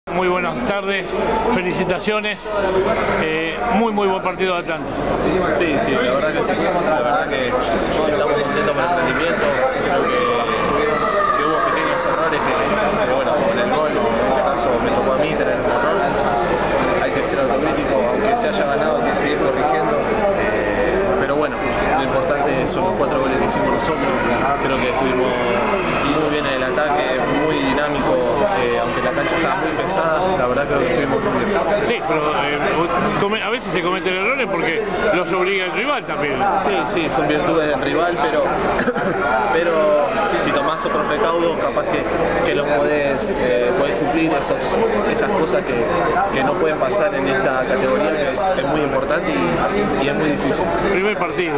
Muy buenas tardes, felicitaciones, muy buen partido de Atlanta. Sí, la verdad que sí, la verdad que estamos contentos por el rendimiento, creo que hubo pequeños errores que bueno, con el gol, en este caso me tocó a mí tener un error, hay que ser autocrítico, aunque se haya ganado hay que seguir corrigiendo, pero bueno, lo importante son los 4 goles que hicimos nosotros, creo que estuvimos muy bien en el ataque, muy dinámico, aunque la cancha estaba muy pesada, la verdad creo que estuvimos muy bien. Sí, pero a veces se cometen errores porque los obliga el rival también. Sí, son virtudes del rival, pero si tomás otros recaudos, capaz que los podés suplir esas cosas que no pueden pasar en esta categoría, que es muy importante y es muy difícil. Primer partido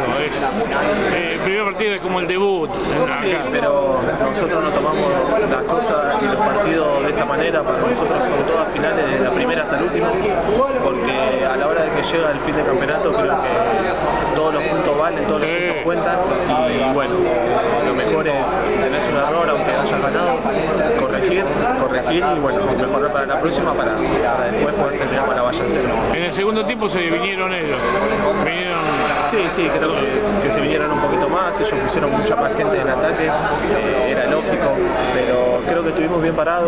es como el debut. Sí, pero nosotros no tomamos las cosas y los partidos de esta manera, para nosotros son todas finales de la primera hasta el último, porque a la hora de que llega el fin de campeonato creo que todos los puntos valen, todos los puntos cuentan y bueno, lo mejor es, si tenés un error, aunque hayas ganado, corregir y bueno, mejorar para la próxima para después poder terminar con la valla en cero. En el segundo tiempo se vinieron ellos. Sí, creo que se vinieron un poquito más, ellos pusieron mucha más gente en ataque, era lógico, pero creo que estuvimos bien parados.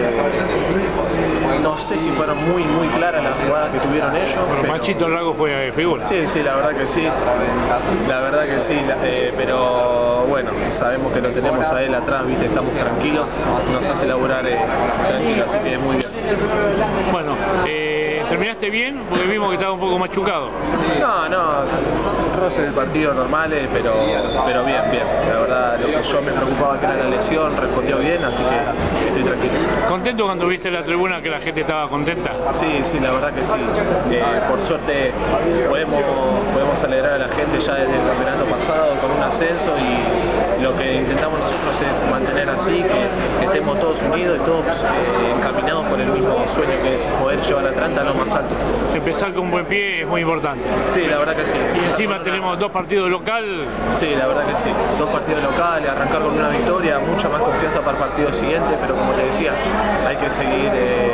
No sé si fueron muy claras las jugadas que tuvieron ellos. Pero Machito Lago fue figura. Sí, la verdad que sí, pero bueno, sabemos que lo tenemos a él atrás, ¿viste? Estamos tranquilos, nos hace laburar tranquilo, así que muy bien. Bueno, ¿terminaste bien? Porque vimos que estaba un poco machucado. No, roces del partido normales, pero bien. La verdad, lo que yo me preocupaba que era la lesión, respondió bien, así que estoy tranquilo. ¿Contento cuando viste en la tribuna que la gente estaba contenta? Sí, la verdad que sí. Por suerte podemos alegrar a la gente ya desde el campeonato pasado con un ascenso y lo que intentamos nosotros es mantener así, que estemos todos unidos y todos encaminados por el mismo sueño, que es poder llevar a Atlanta a lo más alto. Empezar con un buen pie es muy importante. Sí, la verdad que sí. Y encima tenemos 2 partidos local. Sí, la verdad que sí. 2 partidos locales, arrancar con una victoria, mucha más confianza para el partido siguiente, pero como te decía, hay que seguir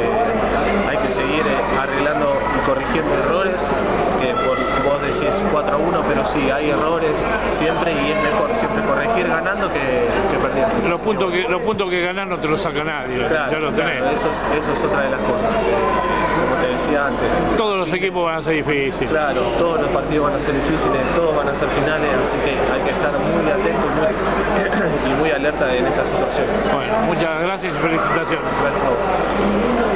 arreglando y corrigiendo errores, que vos decís 4-1, pero sí, hay errores siempre y es mejor siempre corregir ganando que perdiendo. Los puntos que ganar no te los saca nadie, claro, ya lo tenés. Claro, eso es otra de las cosas. Como te decía antes. Todos los equipos van a ser difíciles. Claro, todos los partidos van a ser difíciles, todos van a ser finales, así que hay que estar muy atentos y muy alerta en esta situación. Bueno, muchas gracias y felicitaciones. Gracias a vos.